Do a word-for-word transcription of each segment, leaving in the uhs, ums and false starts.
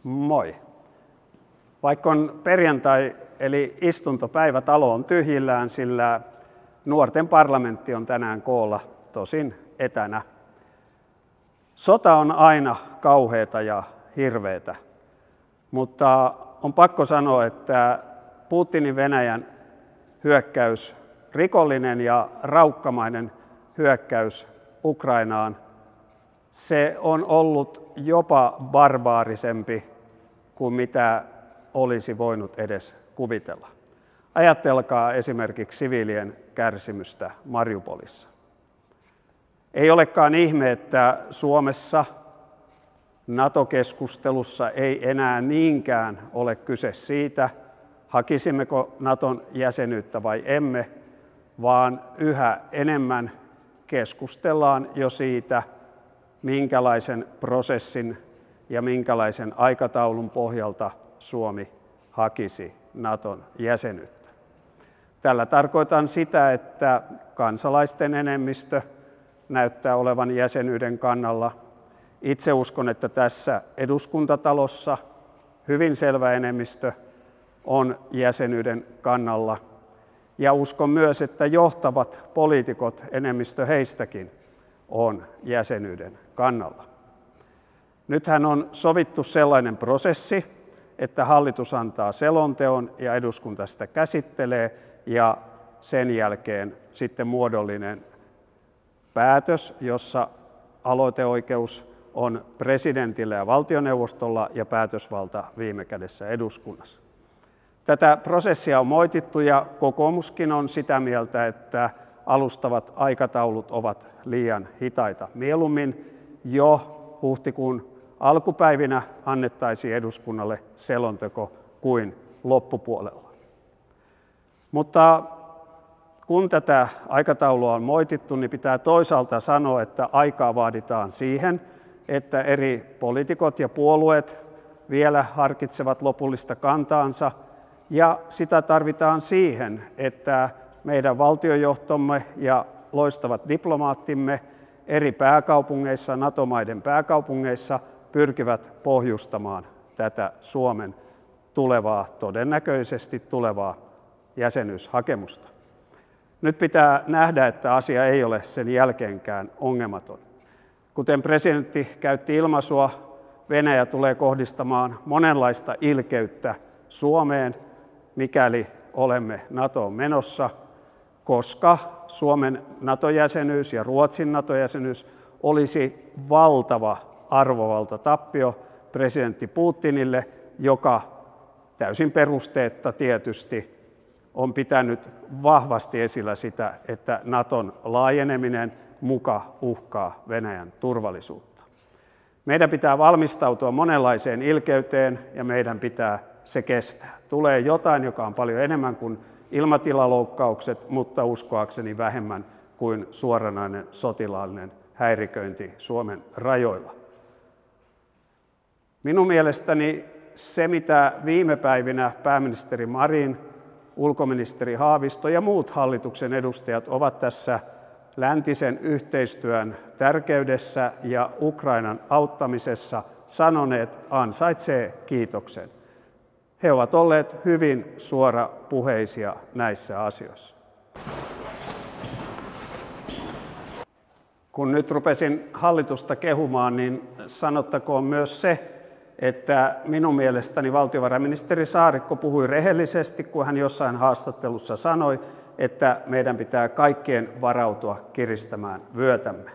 Moi. Vaikka on perjantai eli istuntopäivä, talo on tyhjillään, sillä nuorten parlamentti on tänään koolla, tosin etänä. Sota on aina kauheata ja hirveätä, mutta on pakko sanoa, että Putinin Venäjän hyökkäys, rikollinen ja raukkamainen hyökkäys Ukrainaan, se on ollut jopa barbaarisempi kuin mitä olisi voinut edes kuvitella. Ajatelkaa esimerkiksi siviilien kärsimystä Mariupolissa. Ei olekaan ihme, että Suomessa NATO-keskustelussa ei enää niinkään ole kyse siitä, hakisimmeko Naton jäsenyyttä vai emme, vaan yhä enemmän keskustellaan jo siitä, minkälaisen prosessin ja minkälaisen aikataulun pohjalta Suomi hakisi Naton jäsenyyttä. Tällä tarkoitan sitä, että kansalaisten enemmistö näyttää olevan jäsenyyden kannalla. Itse uskon, että tässä eduskuntatalossa hyvin selvä enemmistö on jäsenyyden kannalla. Ja uskon myös, että johtavat poliitikot, enemmistö heistäkin, on jäsenyyden kannalla. Nythän on sovittu sellainen prosessi, että hallitus antaa selonteon ja eduskunta sitä käsittelee ja sen jälkeen sitten muodollinen päätös, jossa aloiteoikeus on presidentillä ja valtioneuvostolla ja päätösvalta viime kädessä eduskunnassa. Tätä prosessia on moitittu ja kokoomuskin on sitä mieltä, että alustavat aikataulut ovat liian hitaita. Mieluummin jo huhtikuun alkupäivinä annettaisiin eduskunnalle selonteko kuin loppupuolella. Mutta kun tätä aikataulua on moitittu, niin pitää toisaalta sanoa, että aikaa vaaditaan siihen, että eri poliitikot ja puolueet vielä harkitsevat lopullista kantaansa, ja sitä tarvitaan siihen, että meidän valtiojohtomme ja loistavat diplomaattimme eri pääkaupungeissa, NATO-maiden pääkaupungeissa pyrkivät pohjustamaan tätä Suomen tulevaa, todennäköisesti tulevaa jäsenyyshakemusta. Nyt pitää nähdä, että asia ei ole sen jälkeenkään ongelmaton. Kuten presidentti käytti ilmaisua, Venäjä tulee kohdistamaan monenlaista ilkeyttä Suomeen, mikäli olemme NATOon menossa, koska Suomen NATO-jäsenyys ja Ruotsin NATO-jäsenyys olisi valtava arvovaltatappio presidentti Putinille, joka täysin perusteetta tietysti on pitänyt vahvasti esillä sitä, että Naton laajeneminen muka uhkaa Venäjän turvallisuutta. Meidän pitää valmistautua monenlaiseen ilkeyteen ja meidän pitää se kestää. Tulee jotain, joka on paljon enemmän kuin ilmatilaloukkaukset, mutta uskoakseni vähemmän kuin suoranainen sotilaallinen häiriköinti Suomen rajoilla. Minun mielestäni se, mitä viime päivinä pääministeri Marin, ulkoministeri Haavisto ja muut hallituksen edustajat ovat tässä läntisen yhteistyön tärkeydessä ja Ukrainan auttamisessa sanoneet, ansaitsee kiitoksen. He ovat olleet hyvin suorapuheisia näissä asioissa. Kun nyt rupesin hallitusta kehumaan, niin sanottakoon myös se, että minun mielestäni valtiovarainministeri Saarikko puhui rehellisesti, kun hän jossain haastattelussa sanoi, että meidän pitää kaikkien varautua kiristämään vyötämme.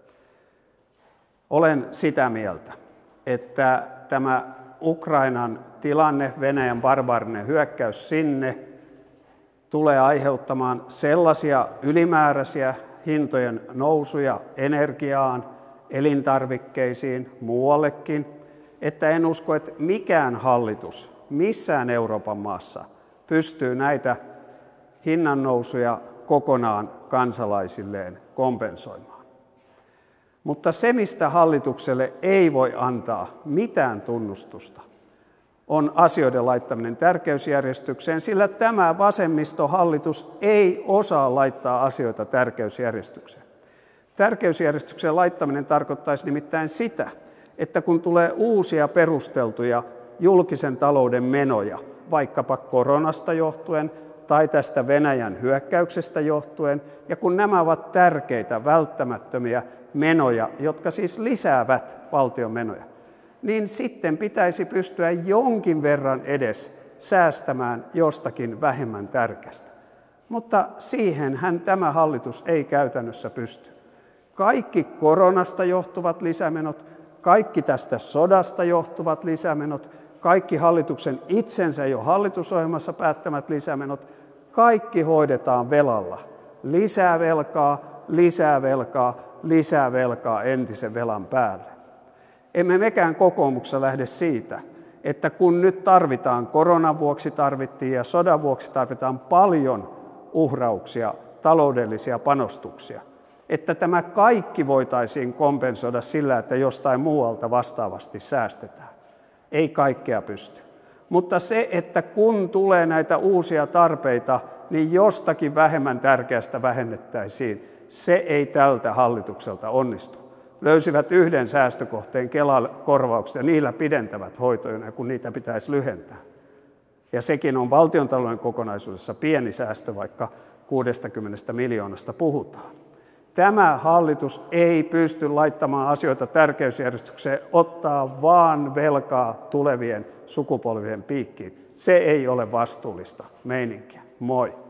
Olen sitä mieltä, että tämä Ukrainan tilanne, Venäjän barbaarinen hyökkäys sinne, tulee aiheuttamaan sellaisia ylimääräisiä hintojen nousuja energiaan, elintarvikkeisiin, muuallekin, että en usko, että mikään hallitus missään Euroopan maassa pystyy näitä hinnannousuja kokonaan kansalaisilleen kompensoimaan. Mutta se, mistä hallitukselle ei voi antaa mitään tunnustusta, on asioiden laittaminen tärkeysjärjestykseen, sillä tämä vasemmistohallitus ei osaa laittaa asioita tärkeysjärjestykseen. Tärkeysjärjestykseen laittaminen tarkoittaisi nimittäin sitä, että kun tulee uusia perusteltuja julkisen talouden menoja, vaikkapa koronasta johtuen tai tästä Venäjän hyökkäyksestä johtuen, ja kun nämä ovat tärkeitä, välttämättömiä menoja, jotka siis lisäävät valtion menoja, niin sitten pitäisi pystyä jonkin verran edes säästämään jostakin vähemmän tärkeästä. Mutta siihenhän tämä hallitus ei käytännössä pysty. Kaikki koronasta johtuvat lisämenot, kaikki tästä sodasta johtuvat lisämenot, kaikki hallituksen itsensä jo hallitusohjelmassa päättämät lisämenot, kaikki hoidetaan velalla. Lisää velkaa, lisää velkaa, lisää velkaa entisen velan päälle. Emme mekään kokoomuksessa lähde siitä, että kun nyt tarvitaan, koronan vuoksi tarvittiin ja sodan vuoksi tarvitaan paljon uhrauksia, taloudellisia panostuksia, että tämä kaikki voitaisiin kompensoida sillä, että jostain muualta vastaavasti säästetään. Ei kaikkea pysty. Mutta se, että kun tulee näitä uusia tarpeita, niin jostakin vähemmän tärkeästä vähennettäisiin, se ei tältä hallitukselta onnistu. Löysivät yhden säästökohteen Kela-korvaukset ja niillä pidentävät hoitoja, kun niitä pitäisi lyhentää. Ja sekin on valtiontalouden kokonaisuudessa pieni säästö, vaikka kuusikymmentä miljoonasta puhutaan. Tämä hallitus ei pysty laittamaan asioita tärkeysjärjestykseen, ottaa vaan velkaa tulevien sukupolvien piikkiin. Se ei ole vastuullista meininkiä. Moi!